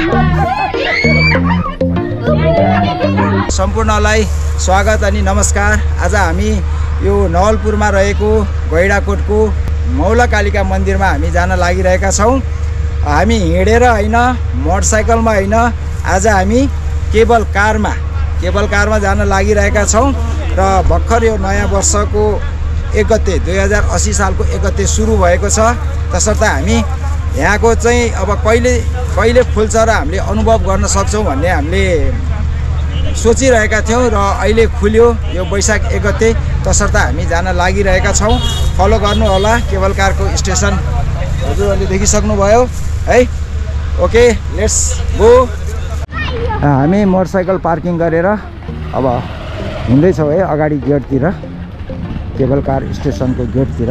सम्पूर्णलाई स्वागत अनि नमस्कार। आज हामी यो नवलपुरमा रहेको गैडाकोटको मौलाकालिका मन्दिरमा हामी जान लागिरहेका छौँ। हामी हिँडेर होइन, मोटरसाइकलमा होइन, आज हामी केबल कारमा जान लागिरहेका छौँ। र भर्खर यो नयाँ वर्षको 1 गते 2080 सालको 1 गते सुरु भएको छ। तसर्थ हामी यहाँको चाहिँ अब कहिले फुल्छ र हामीले अनुभव गर्न सक्छौँ भन्ने हामीले सोचिरहेका थियौँ र अहिले खुल्यो यो वैशाख 1 गते। तसर्थ हामी जान लागिरहेका छौँ। फलो गर्नु होला। केबल कारको स्टेसन हजुरहरूले देखिसक्नुभयो है। Okay, let's go. हामी मोटरसाइकल पार्किङ गरेर अब हिँड्दैछौँ है अगाडि गेटतिर, केबल कार स्टेसनको गेटतिर।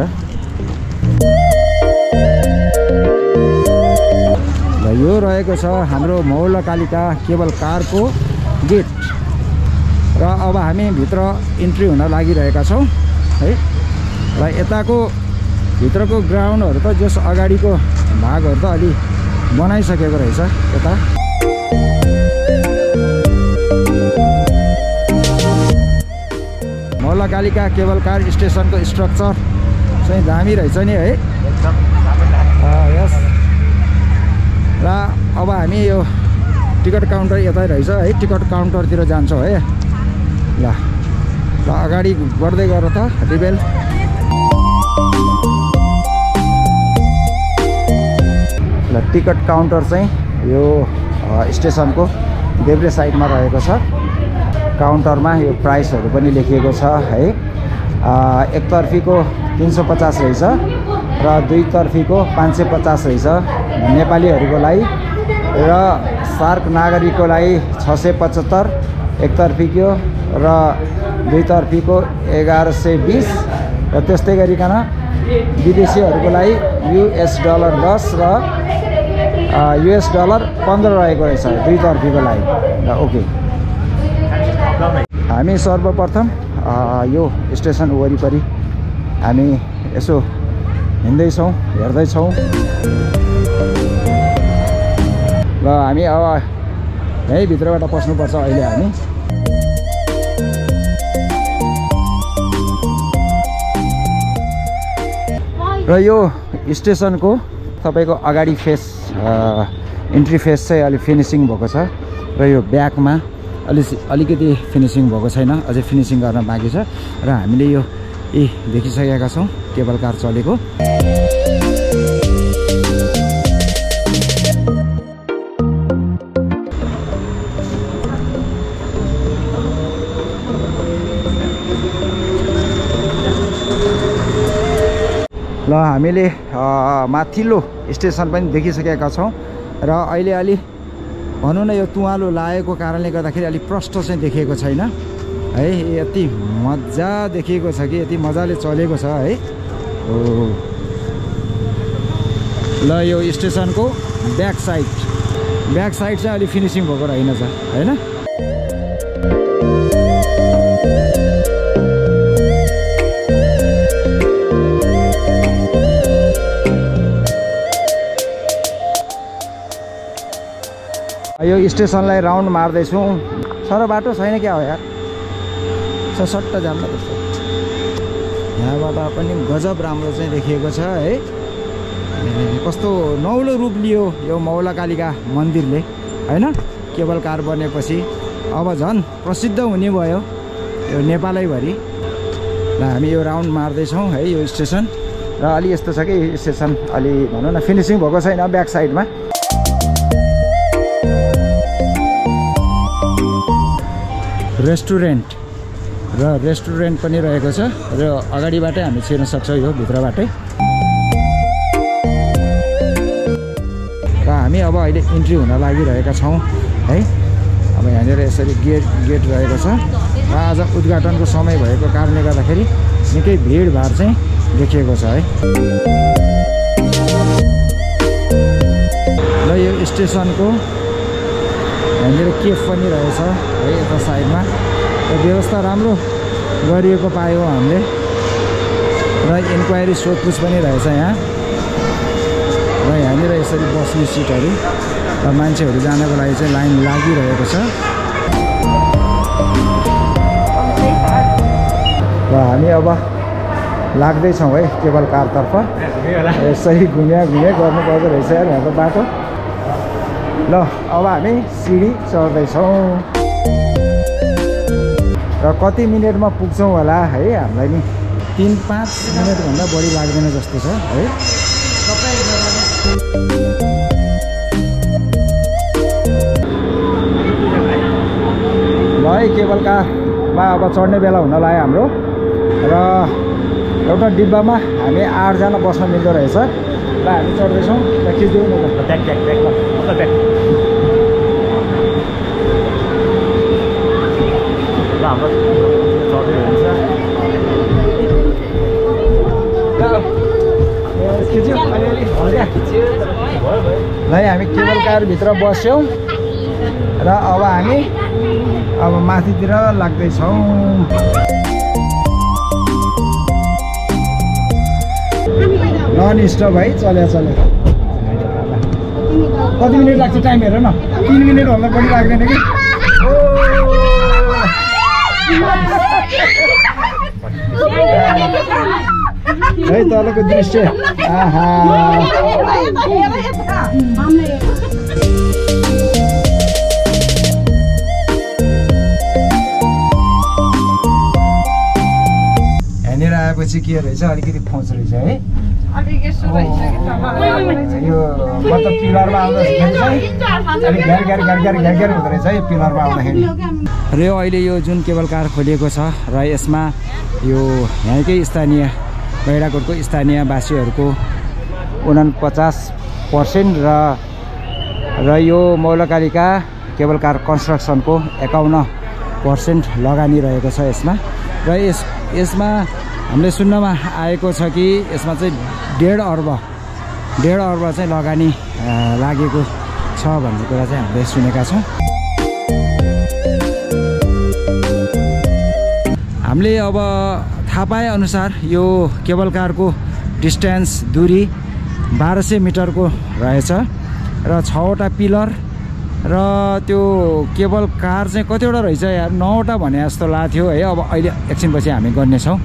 र यो रहेको छ हाम्रो मौलाकालिका केबल कारको गेट। र अब हामी भित्र इन्ट्री हुन लागिरहेका छौँ है। र यताको भित्रको ग्राउन्डहरू त जस अगाडिको भागहरू त अलि बनाइसकेको रहेछ। यता मौलाकालिका केबल कार स्टेसनको स्ट्रक्चर चाहिँ दामी रहेछ नि है। यस। र अब हामी यो टिकट काउन्टर यतै रहेछ है। टिकट काउन्टरतिर जान्छौँ है। ल अगाडि बढ्दै गर त रिबेल। ल टिकट काउन्टर चाहिँ यो स्टेसनको देब्रे साइडमा रहेको छ। काउन्टरमा यो प्राइसहरू पनि लेखिएको छ है। एकतर्फीको 350 रहेछ र दुईतर्फीको 550 रहेछ नेपालीहरूको लागि। र सार्क नागरिकको लागि 675 एकतर्फीको र दुईतर्फीको 1120। र त्यस्तै गरिकन विदेशीहरूको लागि $10 र $15 रहेको रहेछ दुईतर्फीको लागि। र ओके, हामी सर्वप्रथम यो स्टेसन वरिपरि हामी यसो हिँड्दैछौँ, हेर्दैछौँ। र हामी अब यही भित्रबाट पस्नुपर्छ अहिले हामी। र यो स्टेसनको तपाईँको अगाडि फेस इन्ट्री फेस चाहिँ अलि फिनिसिङ भएको छ। र यो ब्याकमा अलिकति फिनिसिङ भएको छैन, अझै फिनिसिङ गर्न बाँकी छ। र हामीले यो देखिसकेका छौँ केबल कार चलेको। ल हामीले माथिल्लो स्टेसन पनि देखिसकेका छौँ। र अहिले अलि भनौँ न यो तुवालो लागेको कारणले गर्दाखेरि अलिक प्रष्ट चाहिँ देखिएको छैन है। यति मजा देखिएको छ कि यति मजाले चलेको छ है। ल यो स्टेसनको ब्याक साइड चाहिँ अलि फिनिसिङ भएको रहेनछ होइन। यो स्टेसनलाई राउन्ड मार्दैछौँ। सर बाटो छैन क्या हो यार, सट्ट जान्न पर्छ। यहाँबाट पनि गजब राम्रो चाहिँ देखिएको छ है। कस्तो नौलो रूप लियो यो मौलाकालिका मन्दिरले होइन। केबल कार बनेपछि अब झन् प्रसिद्ध हुने भयो यो नेपालैभरि। र हामी यो राउन्ड मार्दैछौँ है यो स्टेसन। र अलि यस्तो छ कि स्टेसन अलि भनौँ न फिनिसिङ भएको छैन ब्याक साइडमा। रेस्टुरेन्ट पनि रहेको छ। र अगाडिबाटै हामी छिर्न सक्छौँ यो भित्रबाटै। र हामी अब अहिले इन्ट्री हुन लागिरहेका छौँ है। अब यहाँनिर यसरी गेट रहेको छ। र आज उद्घाटनको समय भएको कारणले गर्दाखेरि निकै भिडभाड चाहिँ देखिएको छ है। र यो स्टेसनको यहाँनिर केफ पनि रहेछ है यता साइडमा। र व्यवस्था राम्रो गरिएको पायौँ हामीले। र इन्क्वायरी सोधपुछ पनि रहेछ यहाँ। र यहाँनिर यसरी बस्ने सिटहरू र मान्छेहरू जानको लागि चाहिँ लाइन लागिरहेको छ। र हामी अब लाग्दैछौँ है केबल कारतर्फ। यसरी घुम्या गर्नुपर्दो रहेछ यार यहाँको बाटो। ल अब हामी सिडी चढ्दैछौँ र कति मिनटमा पुग्छौँ होला है। हामीलाई नि 3-5 मिनटभन्दा बढी लाग्दैन जस्तो छ है। ल है केबल कारमा अब चढ्ने बेला हुन लाग्यो हाम्रो। र एउटा डिब्बामा हामी 8 जना बस्न मिल्दो रहेछ। ल हामी चढ्दैछौँ। र खिच्दिउँ न ब्याक हाम्रो चढ्दै हुन्छ। ल हामी केबल कारभित्र बस्यौँ र अब हामी माथितिर लाग्दैछौँ। नन स्टप है चल्या। कति मिनट लाग्छ टाइम हेर न। 3 मिनटभन्दा बढी लाग्दैन कि। है तलको दृश्य आहा। यहाँनिर आएपछि के रहेछ अलिकति खोज रहेछ है। यो मतलब पिलरमा आउँदाखेरि चाहिँ अलिक घ्यार हुँदो रहेछ है पिलरमा आउँदाखेरि। र यो अहिले यो जुन केबल कार खोलिएको छ र यसमा यो यहाँकै स्थानीय गैडाकोटको स्थानीयवासीहरूको 49% र यो मौलकालिका केबल कार कन्स्ट्रक्सनको 51% लगानी रहेको छ यसमा। र यसमा हामीले सुन्नमा आएको छ कि यसमा चाहिँ 1.5 अर्ब चाहिँ लगानी लागेको छ भन्ने कुरा चाहिँ हामीले सुनेका छौँ। हामीले अब थाहा पाए अनुसार यो केबल कारको डिस्टेन्स दूरी 1200 मिटरको रहेछ र 6वटा पिलर र त्यो केबल कार चाहिँ कतिवटा रहेछ यार 9वटा भने जस्तो लाग्थ्यो है। अब अहिले एकछिनपछि हामी गर्नेछौँ।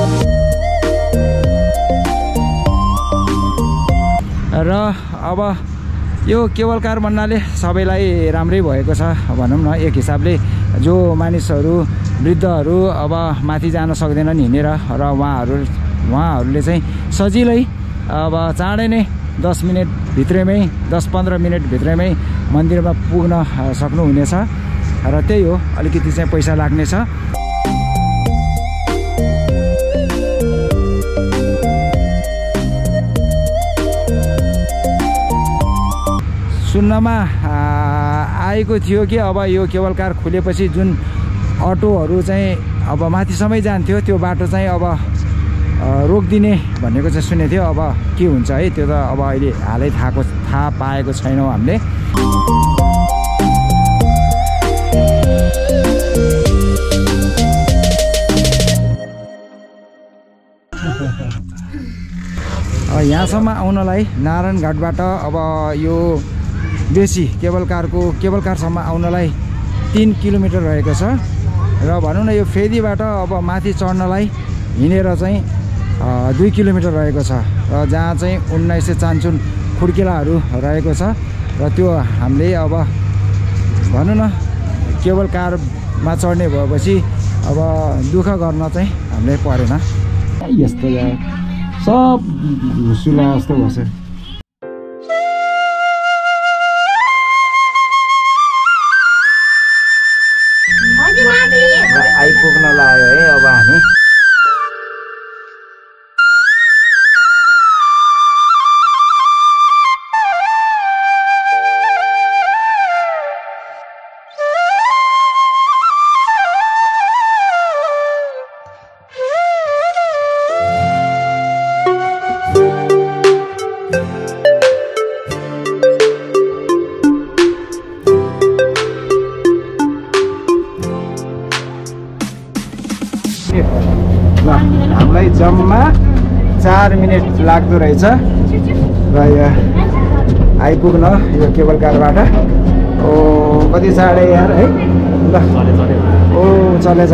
र अब यो केबल कार भन्नाले सबैलाई राम्रै भएको छ भनौँ न। एक हिसाबले जो मानिसहरू वृद्धहरू अब माथि जान सक्दैनन् हिँडेर र उहाँहरूले चाहिँ सजिलै अब चाँडै नै 10-15 मिनट भित्रैमै मन्दिरमा पुग्न सक्नुहुनेछ। र त्यही हो अलिकति चाहिँ पैसा लाग्नेछ। सुन्नमा आएको थियो कि अब यो केबल कार खुलेपछि जुन अटोहरू चाहिँ अब माथिसम्मै जान्थ्यो त्यो बाटो चाहिँ अब रोकिदिने भनेको चाहिँ सुनेको थियो। अब के हुन्छ है त्यो त अब अहिले हालै थाहा पाएको छैनौँ हामीले। यहाँसम्म आउनलाई नारायणघाटबाट अब यो बेसी केबल कारसम्म आउनलाई 3 किलोमिटर रहेको छ। र भनौँ न यो फेदीबाट अब माथि चढ्नलाई हिँडेर चाहिँ 2 किलोमिटर रहेको छ। र जहाँ चाहिँ 19 चान्चुन खुड्किलाहरू रहेको छ। र त्यो हामीले अब भनौँ न केबल कारमा चढ्ने भएपछि अब दुःख गर्न चाहिँ हामीलाई परेन। यस्तो सब सुला जस्तो भन्छ। आइपुग्न लाग्यो है अब हामी। हामीलाई जम्मा 4 मिनट लाग्दो रहेछ। र आइपुग्न यो केबल कारबाट। ओ कति साढे यार है ल ओ चले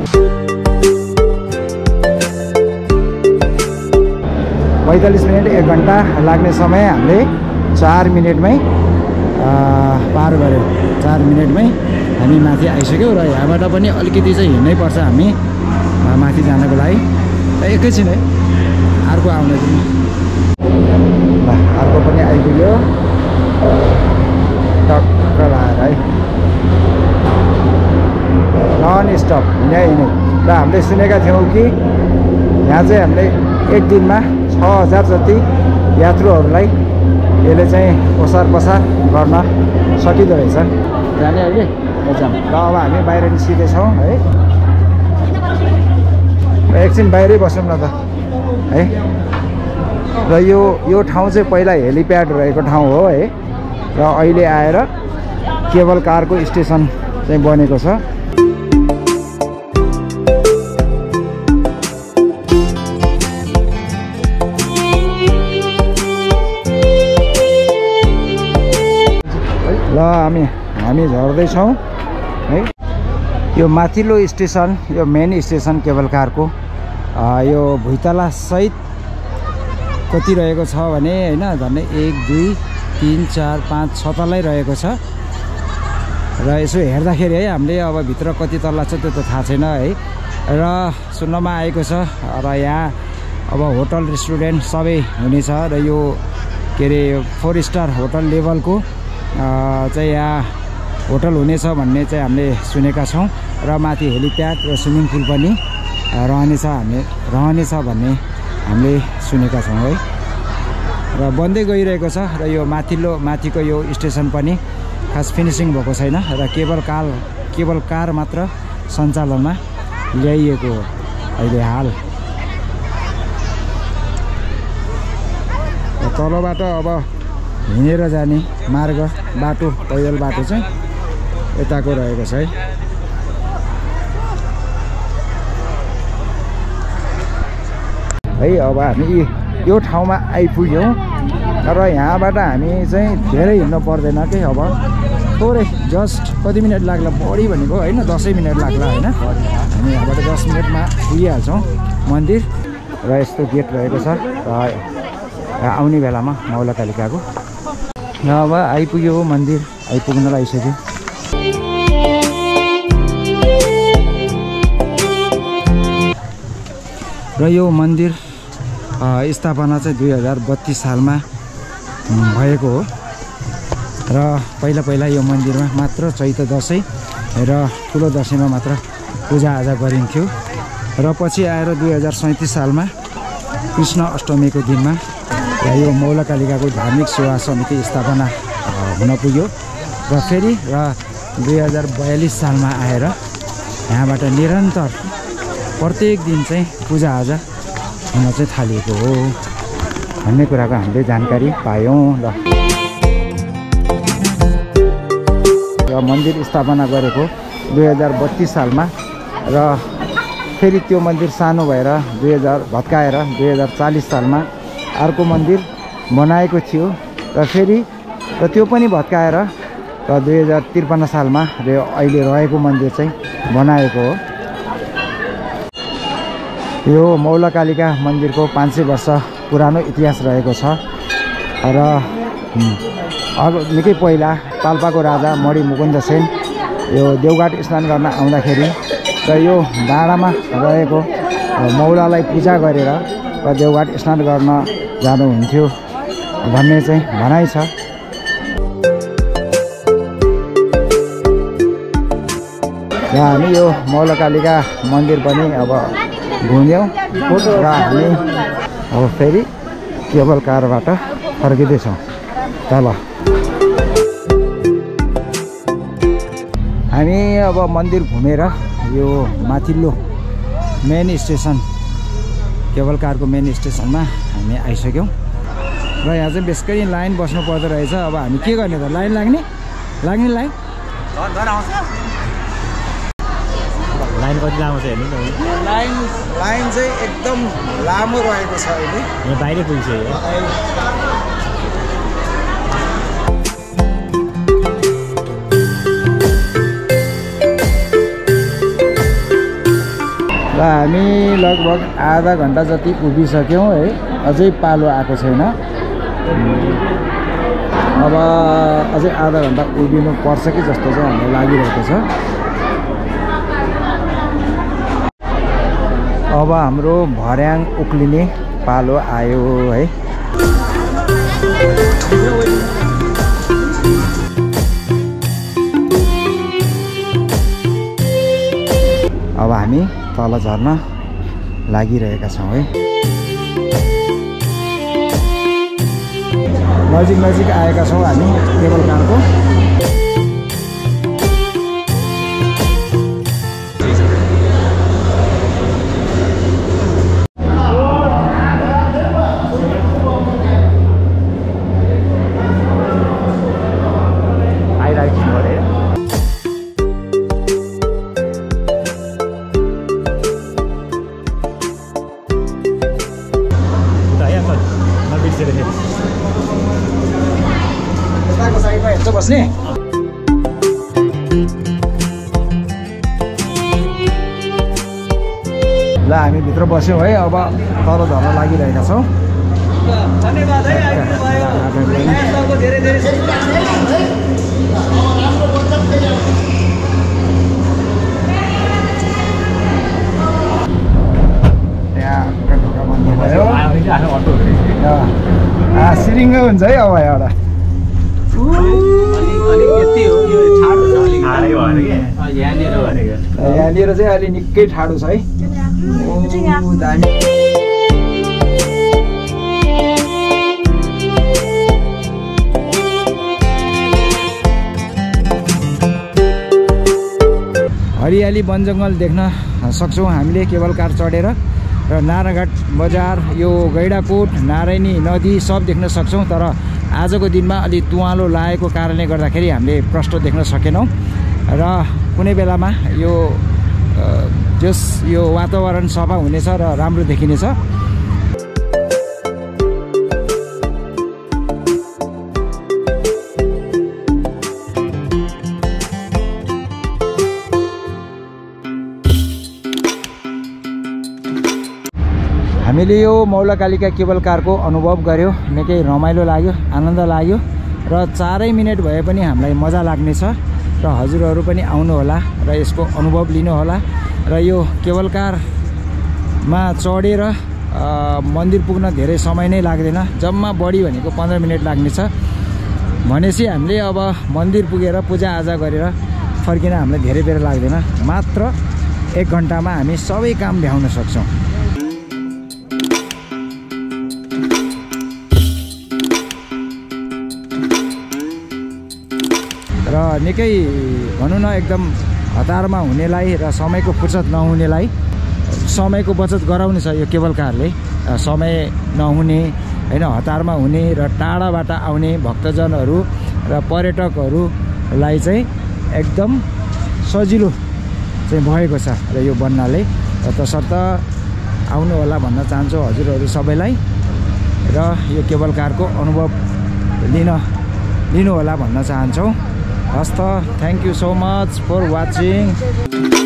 45 मिनट 1 घन्टा लाग्ने समय हामीले 4 मिनटमै पार गऱ्यौँ। 4 मिनटमै हामी माथि आइसक्यौँ र यहाँबाट पनि अलिकति चाहिँ हिँड्नै पर्छ हामी माथि जानको लागि। एकैछिन है अर्को आउने दिनु ल अर्को पनि आइपुग्यो टक्क लाएर है नन स्टप हिँड्नै र हामीले सुनेका थियौँ कि यहाँ चाहिँ हामीले एक दिनमा 6000 जति यात्रुहरूलाई यसले चाहिँ ओसार पसार गर्न सकिँदो रहेछ। जाने अहिले जाउँ ल अब हामी बाहिर निस्किँदैछौँ है एकछिन बाहिरै बसौँ न त है। र यो ठाउँ चाहिँ पहिला हेलिप्याड रहेको ठाउँ हो है र अहिले आएर केबल कारको स्टेसन चाहिँ बनेको छ। ल हामी झर्दैछौँ है। यो माथिल्लो स्टेसन यो मेन स्टेसन केबल कारको यो भुइँतला सहित कति रहेको छ भने हैन झन्डै 1 2 3 4 5 6 तल्लै रहेको छ। र यसो हेर्दाखेरि है हामीले अब भित्र कति तल्ला छ त्यो त थाहा छैन है। र सुन्नमा आएको छ र यहाँ अब होटल रेस्टुरेन्ट सबै हुनेछ र यो के अरे 4 स्टार होटल लेभलको चाहिँ यहाँ होटल हुनेछ भन्ने चाहिँ हामीले सुनेका छौँ। र माथि हेलिप्याड र स्विमिङ पुल पनि रहनेछ भन्ने हामीले सुनेका छौँ है। र बन्दै गइरहेको छ र यो माथिको यो स्टेसन पनि खास फिनिसिङ भएको छैन र केबल कार मात्र सञ्चालनमा ल्याइएको हो अहिले हाल। तलबाट अब हिँडेर जाने मार्ग बाटो पैदल बाटो चाहिँ यताको रहेको छ है। अब हामी यो ठाउँमा आइपुग्यौँ र यहाँबाट हामी चाहिँ धेरै हिँड्नु पर्दैन कि अब थोरै जस्ट कति मिनट लाग्ला बढी भनेको होइन 10 मिनट लाग्ला होइन। हामी यहाँबाट 10 मिनटमा पुगिहाल्छौँ मन्दिर र यस्तो गेट रहेको छ र आउने बेलामा मौलकालिकाको अब आइपुग्यो मन्दिर आइपुग्न आइसक्यो। र यो मन्दिर स्थापना चाहिँ 2032 सालमा भएको हो र पहिला यो मन्दिरमा मात्र चैते दसैँ र ठुलो दसैँमा मात्र पूजाआजा गरिन्थ्यो र पछि आएर 2037 सालमा कृष्ण अष्टमीको दिनमा यो मौलकालिकाको धार्मिक सेवा समिति स्थापना हुन पुग्यो र फेरि 2042 सालमा आएर यहाँबाट निरन्तर प्रत्येक दिन चाहिँ पूजाआजा हुन चाहिँ थालिएको हो भन्ने कुराको हामीले जानकारी पायौँ। र मन्दिर स्थापना गरेको 2032 सालमा र फेरि त्यो मन्दिर सानो भएर भत्काएर 2040 सालमा अर्को मन्दिर बनाएको थियो र फेरि त्यो पनि भत्काएर र 2053 सालमा अहिले रहेको मन्दिर चाहिँ बनाएको हो। यो मौलकालिका मन्दिरको 500 वर्ष पुरानो इतिहास रहेको छ र निकै पहिला पाल्पाको राजा मणि मुकुन्द सेन यो देवघाट स्नान गर्न आउँदाखेरि र यो डाँडामा रहेको मौलालाई पूजा गरेर र देवघाट स्नान गर्न जानुहुन्थ्यो भन्ने चाहिँ भनाइ छ। र हामी यो मौलकालिका मन्दिर पनि अब घुम्यौँ र हामी अब फेरि केबल कारबाट फर्किँदैछौँ तल। हामी अब मन्दिर घुमेर यो माथिल्लो मेन स्टेसन केबल कारको मेन स्टेसनमा हामी आइसक्यौँ र यहाँ चाहिँ बेसरी लाइन बस्नु पर्दो रहेछ। अब हामी के गर्ने त लाइन लाग्ने लाइन कति लामो छ हेर्नु लाइन चाहिँ एकदम लामो रहेको छ अहिले यहाँ बाहिर पुगिसक्यो। हामी लगभग आधा घन्टा जति उभिसक्यौँ है, अझै पालो आएको छैन। अब अझै आधा घन्टा उभिनु पर्छ कि जस्तो चाहिँ हामीलाई लागिरहेको छ। अब हाम्रो भर्याङ उक्लिने पालो आयो है। अब हामी तल झर्न लागिरहेका छौँ है। नजिक आएका छौँ हामी केबल कारको। बस्ने ल हामी भित्र बस्यौँ है। अब तल झर्न लागिरहेका छौँ। धन्यवाद है, धेरै सिरिङ्गै हुन्छ है। अब एउटा यहाँनिर चाहिँ अलि निकै ठाडो छ है। दामी। हरियाली वन जङ्गल देख्न सक्छौँ हामीले केबल कार चढेर। र नारायणघाट बजार, यो गैडाकोट, नारायणी नदी सब देख्न सक्छौँ। तर आजको दिनमा अलि तुवालो लागेको कारणले गर्दाखेरि हामीले प्रष्ट देख्न सकेनौँ। र कुनै बेलामा यो वातावरण सफा हुनेछ र राम्रो देखिनेछ। हामीले यो मौलाकालिका केबल कारको अनुभव गऱ्यौँ। निकै रमाइलो लाग्यो, आनन्द लाग्यो र 4 मिनट भए पनि हामीलाई मजा लाग्नेछ। र हजुरहरू पनि आउनुहोला र यसको अनुभव लिनुहोला। र यो केबल कारमा चढेर मन्दिर पुग्न धेरै समय नै लाग्दैन, जम्मा बढी भनेको 15 मिनट लाग्नेछ। भनेपछि हामीले अब मन्दिर पुगेर पूजाआजा गरेर फर्किन हामीलाई धेरै बेर लाग्दैन। मात्र 1 घन्टामा हामी सबै काम भ्याउन सक्छौँ। र निकै भनौँ न एकदम हतारमा हुनेलाई र समयको फुर्सद नहुनेलाई समयको बचत गराउनेछ यो केबल कारले। समय नहुने हैन, हतारमा हुने र टाढाबाट आउने भक्तजनहरू र पर्यटकहरूलाई चाहिँ एकदम सजिलो चाहिँ भएको छ र यो बन्नाले। र तसर्थ आउनु होला भन्न चाहन्छु हजुरहरू सबैलाई। र यो केबल कारको अनुभव लिनु होला भन्न चाहन्छौँ। हस्त, thank you so much for watching.